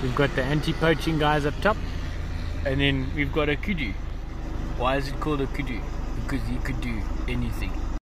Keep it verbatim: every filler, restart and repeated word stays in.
We've got the anti-poaching guys up top, and then we've got a Kudu. Why is it called a Kudu? Because he could do anything.